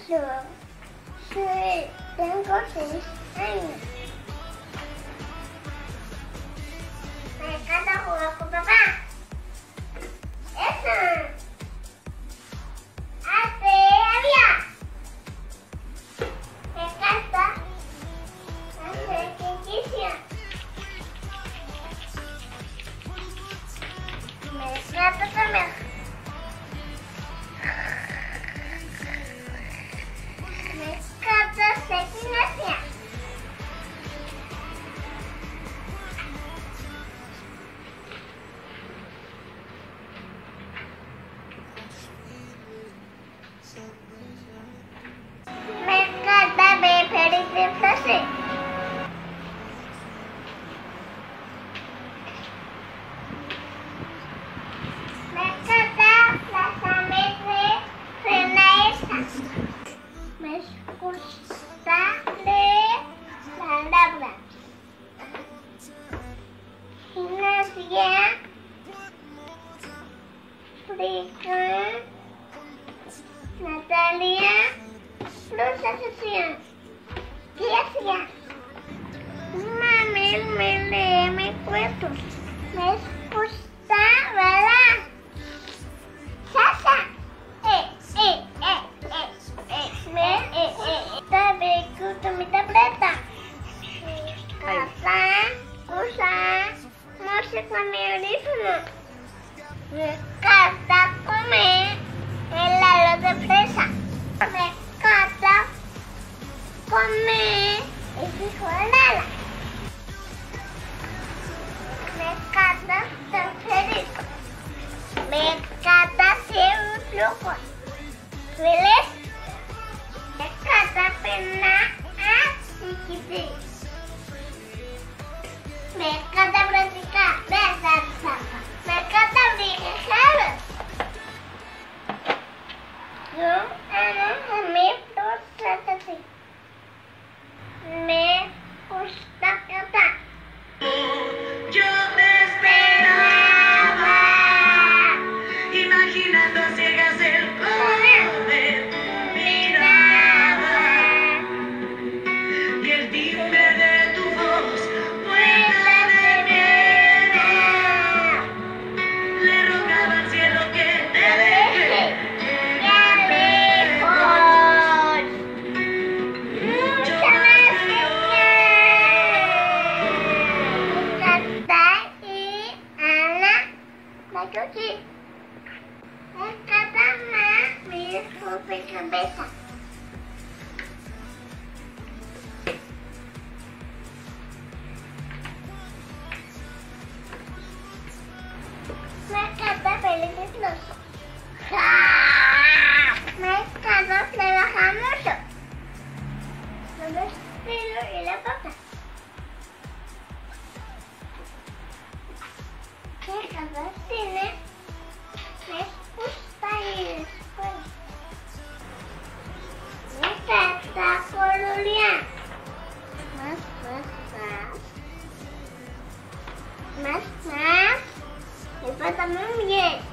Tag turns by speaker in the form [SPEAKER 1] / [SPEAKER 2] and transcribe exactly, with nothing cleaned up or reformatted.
[SPEAKER 1] Yo soy, tengo seis años. Me encanta jugar con papá. Eso. Hace había. Me encanta hacer ejercicio. Me encanta también. Me encanta hacer gimnasia. Me encanta ver pelis de frase. Me encanta las aves de Renaissance. Me gusta leer la palabra. Gimnasia. Frica. Natalia. Los asociados. ¿Qué hacía? Mami me lee mis cuentos. Me gusta, ¿verdad? Sasa. Eh, eh, eh, eh, eh, me, eh, eh. También gusta mi tableta. Casa, usa música con mi audífono. Me encanta comer helado de fresa. Me encanta comer el hijo de nada. Me encanta ser feliz. Me encanta ser un flujo. ¿Feliz? Me encanta pena a chiquitín. Me encanta practicar danza. Me encanta brincar. Yo amo a mi profesor así. Me gusta cantar.
[SPEAKER 2] Yo te esperaba, imaginando a ciegas el color de tu mirada, y el timbre de tu voz, vuelta de miedo. Le rogaba al cielo que te deje.
[SPEAKER 1] Aquí. Me encanta más mi rompecabezas. Me encanta películas. Me encanta trabajar mucho. Con el pelo y la boca. Me encanta el cine. Me gusta ir a la escuela. Me encanta colorear. Más, más, más. Más, más. Me pasa muy bien.